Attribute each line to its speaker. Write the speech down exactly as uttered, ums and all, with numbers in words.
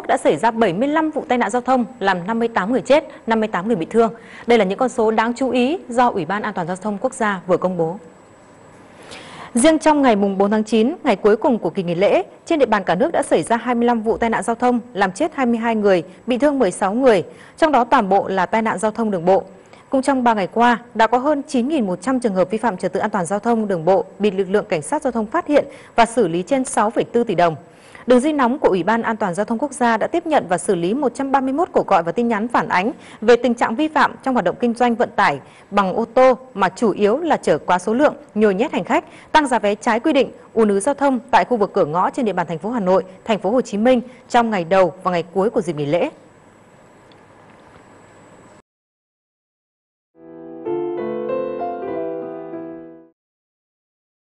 Speaker 1: quốc đã xảy ra bảy mươi lăm vụ tai nạn giao thông, làm năm mươi tám người chết, năm mươi tám người bị thương. Đây là những con số đáng chú ý do Ủy ban An toàn giao thông quốc gia vừa công bố. Riêng trong ngày bốn tháng chín, ngày cuối cùng của kỳ nghỉ lễ, trên địa bàn cả nước đã xảy ra hai mươi lăm vụ tai nạn giao thông, làm chết hai mươi hai người, bị thương mười sáu người, trong đó toàn bộ là tai nạn giao thông đường bộ. Cũng trong ba ngày qua, đã có hơn chín nghìn một trăm trường hợp vi phạm trật tự an toàn giao thông đường bộ bị lực lượng cảnh sát giao thông phát hiện và xử lý trên sáu phẩy bốn tỷ đồng. Đường dây nóng của Ủy ban An toàn giao thông quốc gia đã tiếp nhận và xử lý một trăm ba mươi mốt cuộc gọi và tin nhắn phản ánh về tình trạng vi phạm trong hoạt động kinh doanh vận tải bằng ô tô mà chủ yếu là chở quá số lượng, nhồi nhét hành khách, tăng giá vé trái quy định, ùn ứ giao thông tại khu vực cửa ngõ trên địa bàn thành phố Hà Nội, thành phố Hồ Chí Minh trong ngày đầu và ngày cuối của dịp nghỉ lễ.